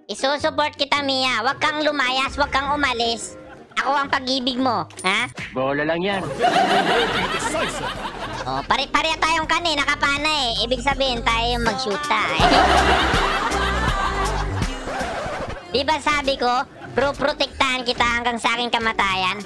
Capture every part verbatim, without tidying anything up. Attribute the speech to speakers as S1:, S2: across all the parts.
S1: Isusupport kita, Mia. Huwag kang lumayas, huwag kang umalis. Ako ang pag-ibig mo, ha?
S2: Bola lang yan.
S1: Oh, pare-pare tayong kanina, nakapana eh. Ibig sabihin tayo yung mag-shoota eh. Di ba sabi ko, bro, protektahan kita hanggang sa aking kamatayan?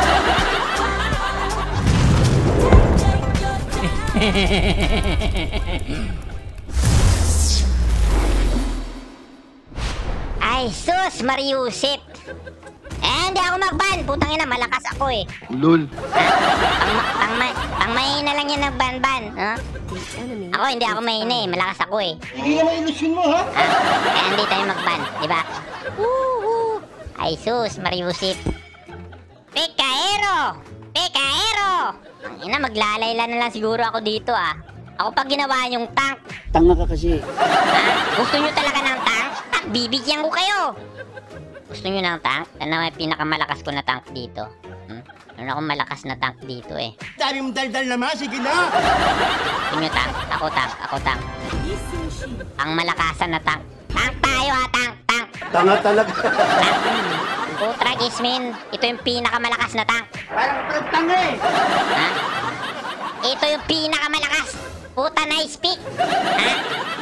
S1: Ay, sus, Mariusip. Eh, hindi ako mag-ban. Putang ina, malakas ako eh.
S2: Ulol.
S1: Pang, pang, pang, pang mahina lang yan nag-ban-ban. Huh? Ako, hindi ako mahina eh. Malakas ako eh.
S3: Hindi naman ilusyon mo, ha?
S1: Ah, kaya hindi tayo mag-ban, di ba? Woohoo! Ay, sus, Mariusip. Pekaero! Pekaero! Ang ina, maglalayla na lang siguro ako dito ah. Ako pag ginawa yung tank.
S3: Tanga ka kasi.
S1: Ah, gusto nyo talaga ng tank? At bibigyan ko kayo. Gusto nyo ng tank? Ano may pinakamalakas ko na tank dito? Hmm? Meron akong malakas na tank dito eh.
S3: Dami mong daldal naman, sige na!
S1: Gusto nyo tank? Ako tank, ako tank. Ang malakasan na tank. Tank tayo ha, tank, tank.
S3: Tanga talaga.
S1: Putra Gismin, ito yung pinakamalakas na tank.
S3: Parang tanga eh.
S1: Ha? Ito yung pinakamalakas. Puta na speak. Ha?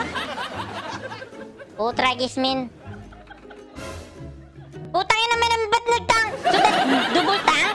S1: Putra Gismin. Putang ina naman, ba't nag-tank? So, double tank?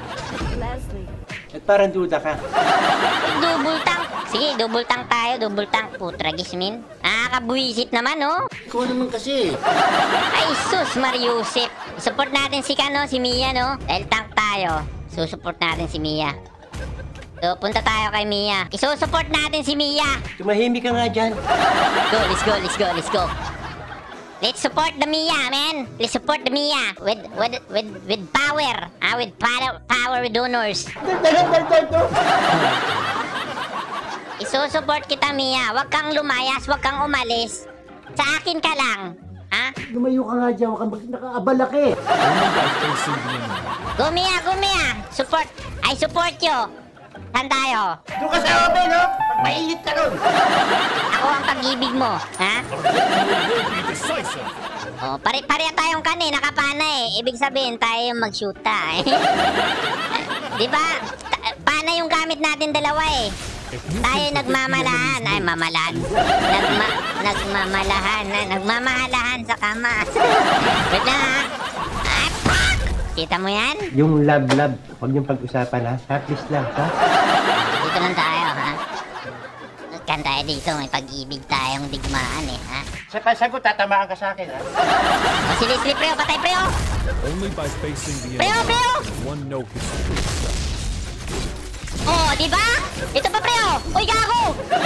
S3: At parang duda ka.
S1: Double tank. Sige, double tank tayo, double tank. Putra Gismin. Nakakabuisit naman, oh.
S3: Ikaw naman kasi.
S1: Ay, sus, Mariusip. Support natin si Kano, si Mia, no? Dahil tank tayo, susupport natin si Mia. So, punta tayo kay Mia. Isusupport natin si Mia.
S3: Tumahimik ka nga dyan.
S1: Go, let's go, let's go, let's go. Let's support the Mia, man. Let's support the Mia with with with with power. Ah, with power, power with donors.
S3: Daldal, daldal to.
S1: Isusupport kita, Mia. Huwag kang lumayas, huwag kang umalis. Sa akin ka lang. Ha?
S3: Lumayo ka nga dyan, huwag kang nakaabala ka eh.
S1: Go, Mia, go, Mia. Support. I support you. Saan tayo?
S3: Doon ka sa open, no? Pag mainit ka ron.
S1: Ako ang pag-ibig mo, ha? Oh, pare-pare tayong kanina, nakapana eh. Ibig sabihin tayo yung mag-shoota eh. Di ba? Ta- Pana yung gamit natin dalawa eh. Tayo nagmamalahan. Ay, mamalahan. Nagma nagmamalahan. Na, nagmamahalahan sa kama. Wait lang ha. Ay, fuck! Kita mo yan?
S3: Yung love-love, huwag niyong pag-usapan ha. Practice lang, ha?
S1: Dito lang tayo, ha? Kan tayo dito, may pag-ibig tayong digmaan eh, ha?
S3: Sa pasagot, tatamaan ka sa akin, ha?
S1: O, sige, sige, preo, patay, preo!
S4: Only by facing the
S1: Preo,
S4: enemy
S1: preo!
S4: does one know his true self.
S1: Oh, di ba? Ito pa, preo! Uy, gago!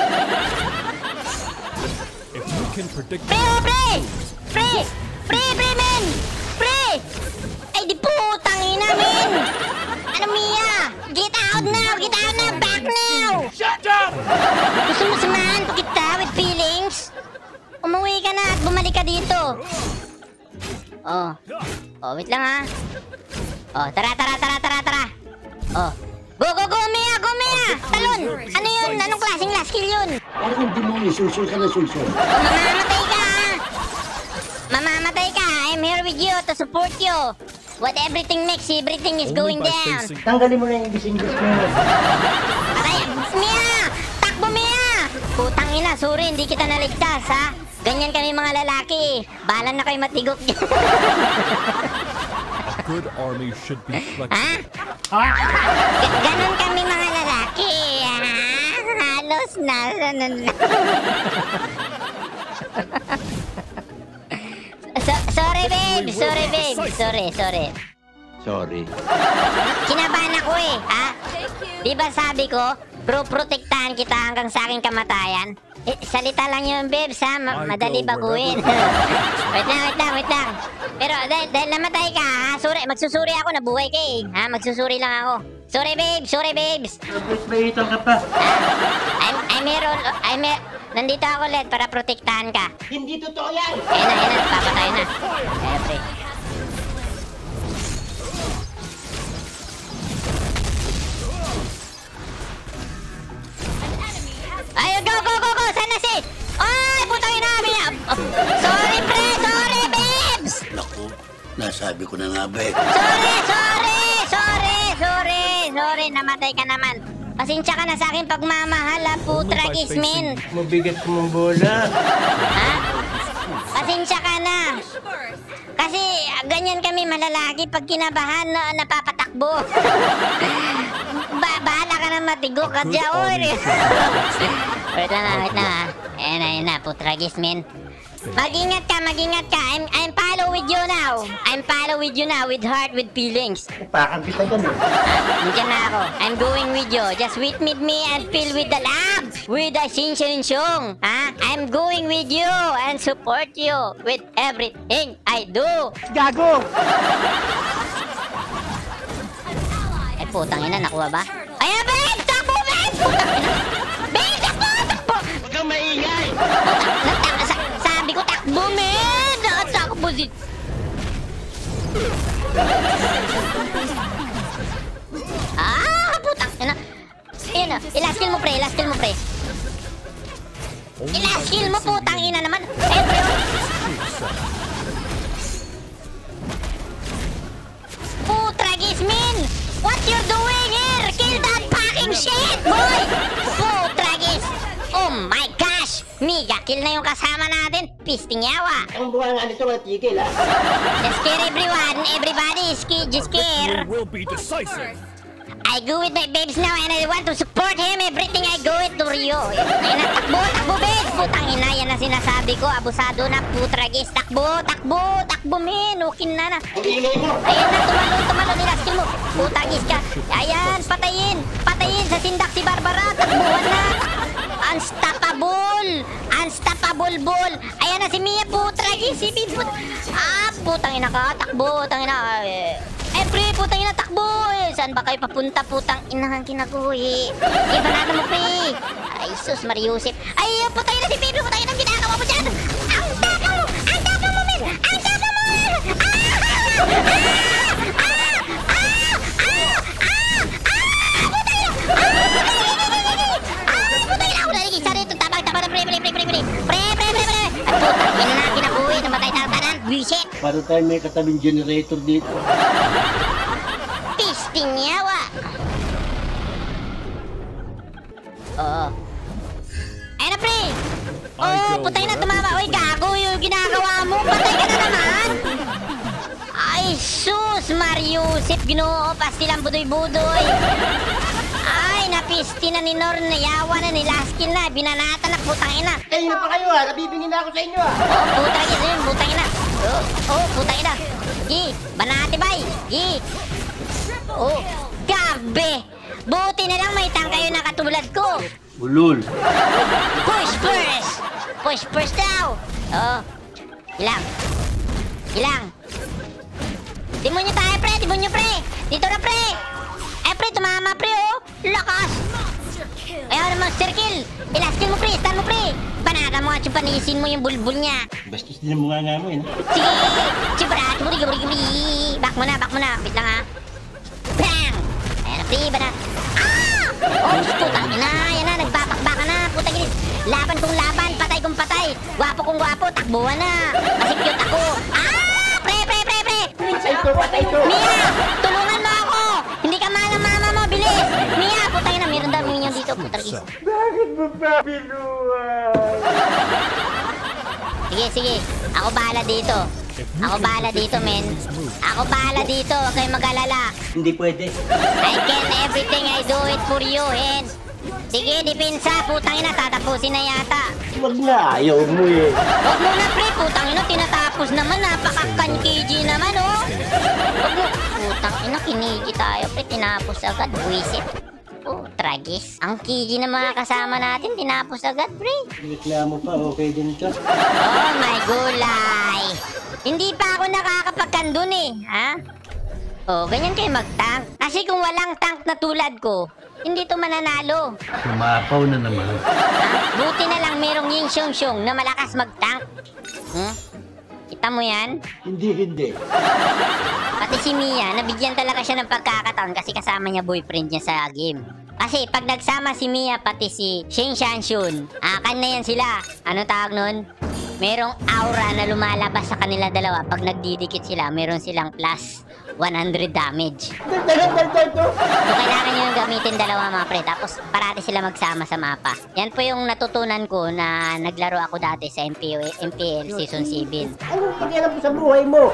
S4: If you can predict
S1: Preo, pre! Pre! Pre, pre, men! Pre! Ay, di putang ina, men! Ano, Mia? Get out now! Get out now! Back now!
S3: Shut up!
S1: Gusto mo samahan pa kita with feelings? Umuwi ka na at bumalik ka dito. Oh. Oh, wait lang ha. Oh, tara, tara, tara, tara, tara. Oh. Go, go, go, Mia! Go, Mia! Talon! Ano yun? Anong klaseng last kill yun?
S3: Parang yung demonyo, sulsul ka na sulsul.
S1: Oh, mamamatay ka ha! Mamamatay ka! I'm here with you to support you. What everything makes, everything is going
S4: only by
S1: down.
S4: facing
S3: Tanggalin mo na yung English-English mo.
S1: Aray, Mia! Takbo, Mia! Putang ina, sorry, hindi kita naligtas, ha? Ganyan kami mga lalaki, eh. Bahala na kayo matigok.
S4: a good army should be flexible.
S1: Ha? G- ganon kami mga lalaki, ha? Halos na, ano na. So- sorry, babe. Sorry, babe. Sorry, sorry.
S2: Sorry.
S1: Kinabahan ako eh, ha? Di ba sabi ko, bro, protektahan kita hanggang sa aking kamatayan? Eh, salita lang yun, babes, ha? Ma- madali baguhin. Wait lang, wait lang, wait lang. Pero dahil, dahil namatay ka, ha? Sorry, magsusuri ako, nabuhay ka eh. Ha? Magsusuri lang ako. Sorry, babes, sorry, babes.
S3: Mahitan ka pa.
S1: Ha? I'm, I'm here, all- I'm here. Nandito ako ulit para protektahan ka.
S3: Hindi totoo yan.
S1: Ayun na, ayun na, papatay na. Ayun, pre. Ayun, go, go, go, go! Saan na si? Ay, putang ina, Mia! Oh, sorry, pre! Sorry, babe!
S5: Sinasabi ko na nga ba eh.
S1: Sorry, sorry, sorry, sorry, sorry, namatay ka naman. Pasensya ka na sa akin pagmamahal, ha, putra kismin.
S3: Mabigat ko mong bola.
S1: Ha? Pasensya ka na. Kasi ah, ganyan kami malalaki pag kinabahan na napapatakbo. ba bahala ka na matigo ka dyan, oy. Wait lang, ah, wait lang, ha. Ayan na, ayan na, putra kismin. Mag-ingat ka, mag-ingat ka. I'm, I'm follow with you now. I'm follow with you now with heart, with feelings.
S3: Pakang kita dyan eh.
S1: Nandiyan na ako. I'm going with you. Just wait with me and feel with the love. With the sing-sing-song. Ha? I'm going with you and support you with everything I do.
S3: Gago!
S1: Ay, putang ina. Nakuha ba? Ayan, Ben! Takbo, Ben! Putang ina. Ben, takbo! Takbo!
S5: Huwag kang maingay!
S1: Putang, sa, sabi ko takbo, men! Nakatakbo si... Ah, putang ina. Ayan na. Ilast kill mo, pre. Ilast kill mo, pre. Ilast kill mo, putang ina naman. Eh, pre. Putra gismin! What you're doing here? Kill that fucking shit, boy! Putra gis! Oh my gosh! Miga kill na yung kasama natin. Pisting yawa.
S3: Ang buwan nga nito, matigil ha.
S1: Just care everyone. Everybody is scared. Just care.
S4: Victory will be decisive.
S1: I go with my babes now and I want to support him. Everything I go with to Rio. Ayun na, takbo, takbo, babes. Putang ina, yan ang sinasabi ko. Abusado na, putra gis. Takbo, takbo, takbo, men. Ukin na na.
S3: Ingay mo!
S1: Ayan na, tumalon, tumalon. Nilas kill mo. Puta gis ka. Ayan, patayin. Patayin sa sindak si Barbara. Takbuhan na. Unstoppable. Unstoppable ball. Ayan na si Mia, putra gis. Si Bibut. Ah, putang ina ka. Takbo, putang ina. Eh, eh pre, putang ina, takbo. Eh, saan ba kayo papunta, putang ina ang kinaguhi? Iba na mo, pre. Ay, sus, Mariusip. Ay, putang ina si Bibi. Putang ina ang ginagawa mo dyan. Ang tapa mo. Ang tapa mo, men. Ang tapa mo. Wisit!
S3: Paano tayo may katabing generator dito?
S1: Pisting yawa! Oo. Ayun na, pre! Oo, putay na, tumama. Uy, gago yung ginagawa mo. Patay ka na naman! Ay, sus! Mariusip, ginoo. Pastilang budoy-budoy. Ay, napisti na ni Nor. Nayawa na ni Laskin na. Binanata na, putang ina.
S3: Kayo na pa kayo ha! Nabibingin na ako sa inyo ha!
S1: Oh, putang ina, yun, putang ina. Oh, oh, putang ina. Gi, banati bay. Gi. Oh, gabi. Buti na lang may tang kayo na katulad ko.
S3: Bulol!
S1: Push first. Push first daw. Oh, ilang. Ilang. Demonyo tayo, pre. Demonyo, pre. Dito na, pre. Eh, pre, tumama, pre, oh. Lakas. Ayaw na, monster kill. Ilas kill mo, pre. Stun mo, pre. Banata mo at panisin mo yung bulbul niya.
S3: Bastos din ang mukha nga mo eh. No?
S1: Sige! Chibrat! Buri, buri, buri! Back mo na, back mo na. Wait lang ha. Bang! Ayan na, pre, ba na? Ah! Oh, putang ina! Ayan na, nagbabakbaka na. Putang inis. Laban kong laban, patay kong patay. Gwapo kong gwapo, takbuhan na. Kasi cute ako. Ah! Pre, pre, pre, pre!
S3: Patay ko, patay ko!
S1: Mia! Tulungan mo ako! Hindi ka mahal ng mama mo, bilis! Mia! Putang ina, meron daw minion dito. Putang ina.
S3: Bakit mo ba binuhay?
S1: Sige, sige. Ako bahala dito. Ako bahala dito, men. Ako bahala dito. Huwag kayong mag-alala.
S3: Hindi pwede.
S1: I can everything. I do it for you, hen. Sige, depensa. Putang ina, tatapusin na yata.
S3: Wag na, ayaw mo eh.
S1: Huwag mo na, pre. Putang ina, tinatapos naman. Napaka-kan-kg naman, oh. Huwag mo. Putang ina, kinigi tayo, pre. Tinapos agad. Buisit. Oh, tragis. Ang kigi ng mga kasama natin, tinapos agad, pre.
S3: Reklamo pa, okay din ka.
S1: Oh my gulay! Hindi pa ako nakakapagkan dun eh, ha? Oh, ganyan kayo mag-tank. Kasi kung walang tank na tulad ko, hindi to mananalo.
S3: Sumapaw na naman.
S1: Ha? Buti na lang merong yung syong-syong na malakas mag-tank. Hmm? Kita mo yan?
S3: Hindi, hindi.
S1: Pati si Mia, nabigyan talaga siya ng pagkakataon kasi kasama niya boyfriend niya sa game. Kasi pag nagsama si Mia pati si Sheng Shanshun, akan na yan sila. Ano tawag nun? merong aura na lumalabas sa kanila dalawa. Pag nagdidikit sila, meron silang plus one hundred damage. So, kailangan nyo yung gamitin dalawa mga pre. Tapos, parati sila magsama sa mapa. Yan po yung natutunan ko na naglaro ako dati sa M P L Season seven.
S3: Anong pakialam mo sa buhay mo?